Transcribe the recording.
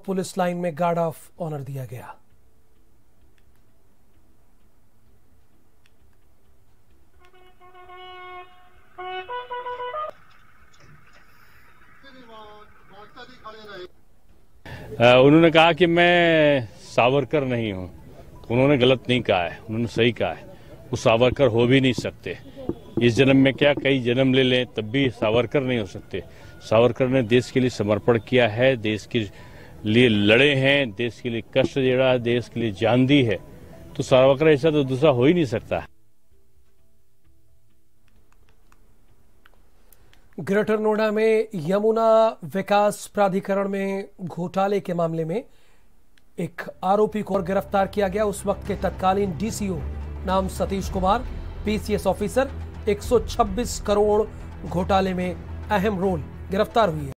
Police line में guard of honour दिया गया। उन्होंने कहा कि मैं सावरकर नहीं हूं। उन्होंने गलत नहीं कहा है, उन्होंने सही कहा है। वो सावरकर हो भी नहीं सकते। इस जन्म में क्या कई जन्म ले लें तब भी सावरकर नहीं हो सकते। सावरकर ने देश के लिए समर्पण किया है, देश के लिए लड़े हैं, देश के लिए कष्ट झेला, देश के लिए जान दी है। तो सावरकर ऐसा तो दूसरा हो ही नहीं सकता। ग्रेटर नोएडा में यमुना विकास प्राधिकरण में घोटाले के मामले में एक आरोपी को और गिरफ्तार किया गया। उस वक्त के तत्कालीन डीसीओ नाम सतीश कुमार, पीसीएस ऑफिसर, 126 करोड़ घोटाले में अहम रोल, गिरफ्तार हुई है।